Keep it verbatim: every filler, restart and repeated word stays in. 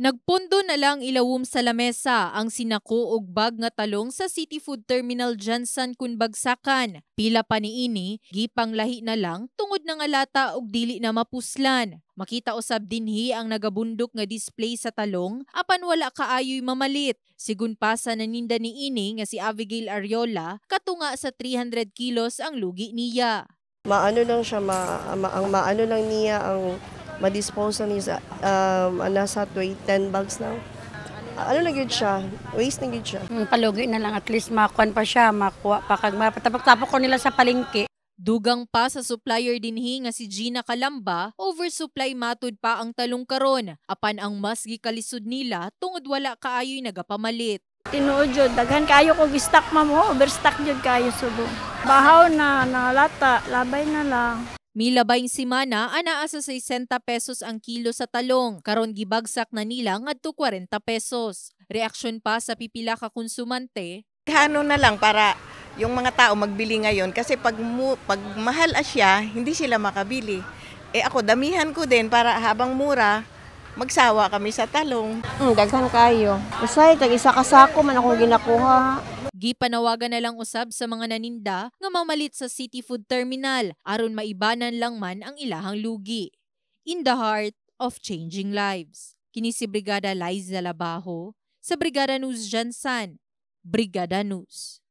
Nagpondo na lang ilawom sa lamesa ang sinako og bag nga talong sa City Food Terminal Jansan kun bagsakan. Pila pa niini, gipang lahi na lang tungod na nga lata og dili na mapuslan. Makita usab dinhi ang nagabundok nga display sa talong apan wala kaayoy mamalit. Sigun pa sa naninda niini nga si Abigail Ariola, katunga sa three hundred kilos ang lugi niya. Maano lang siya, ma, ma, ang maano lang niya ang ma-dispose na niya, um, nasa ten bags lang. Ano na yun siya? Waste na yun siya. Hmm, palugi na lang, at least makuan pa siya, makuha pa kag mapatapok-tapok ko nila sa palengke. Dugang pa sa supplier dinhi nga si Gina Calamba, oversupply matud pa ang talong karon, apan ang mas gikalisod nila tungod wala kaayoy nagapamalit. Tinuod jud, daghan kayo kog stock mamo, overstock jud kayo subo. Bahaw na, nalata, labay na lang. Milabayng simana, anaa sa sixty pesos ang kilo sa talong. Karon gibagsak na nila ngadto forty pesos. Reaksyon pa sa pipila ka konsumante. Ano na lang para yung mga tao magbili ngayon kasi pag, mu, pag mahal asya, hindi sila makabili. Eh ako, damihan ko din para habang mura, magsawa kami sa talong. Hmm, daghan kayo. Usay, tag-isa kasako man akong ginakuha. Gipanawagan na lang usab sa mga naninda nga mamalit sa City Food Terminal aron maibanan lang man ang ilahang lugi. In the heart of changing lives. Kini si Brigada Liza Labajo sa Brigada News Jansan. Brigada News.